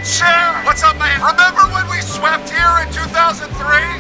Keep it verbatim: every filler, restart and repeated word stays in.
and share. What's up, man? Remember when we swept here in two thousand three?